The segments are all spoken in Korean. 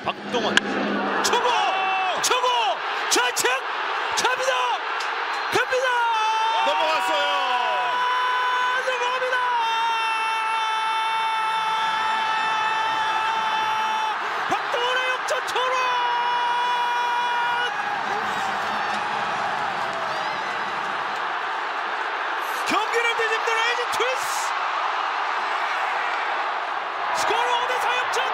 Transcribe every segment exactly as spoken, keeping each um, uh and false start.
박동원 초구 초구 좌측 갑니다 갑니다 넘어갔어요. 넘어갑니다. 박동원의 역전 초로 경기를 뒤집는 엘지 트윈스 스코어 오 대 사 역전.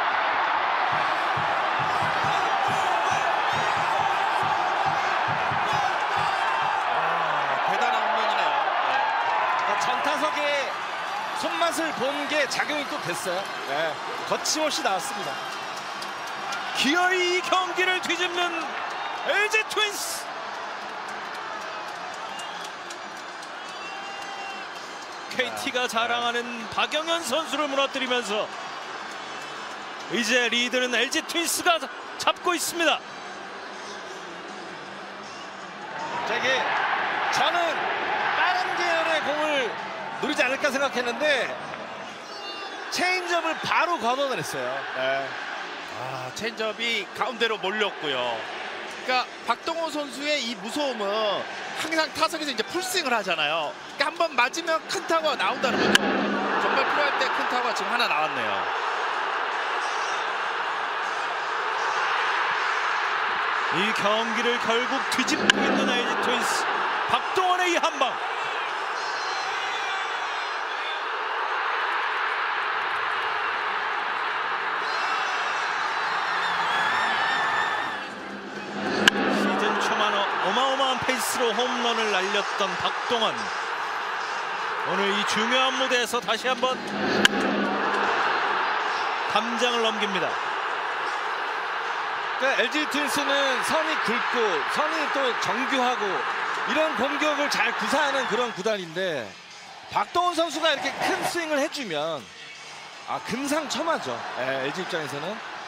전타석의 손맛을 본 게 작용이 또 됐어요. 네, 거침없이 나왔습니다. 기어이 이 경기를 뒤집는 엘지 트윈스. 케이티가 자랑하는 박영현 선수를 무너뜨리면서 이제 리드는 엘지 트윈스가 잡고 있습니다. 저기 저는 다른 계열의 공을 노리지 않을까 생각했는데 체인지업을 바로 걷어내 냈어요. 네. 아, 체인지업이 가운데로 몰렸고요. 그러니까 박동원 선수의 이 무서움은 항상 타석에서 이제 풀스윙을 하잖아요. 그러니까 한번 맞으면 큰 타구가 나온다는 거죠. 정말 필요할 때 큰 타구가 지금 하나 나왔네요. 이 경기를 결국 뒤집고 있는 엘지 트윈스. 박동원의 이 한방. 시즌 초만 어마어마한 페이스로 홈런을 날렸던 박동원. 오늘 이 중요한 무대에서 다시 한번 담장을 넘깁니다. 그러니까 엘지 트윈스는 선이 굵고 선이 또 정교하고 이런 공격을 잘 구사하는 그런 구단인데 박동원 선수가 이렇게 큰 스윙을 해주면 아 금상첨화죠. 네, 엘지 입장에서는.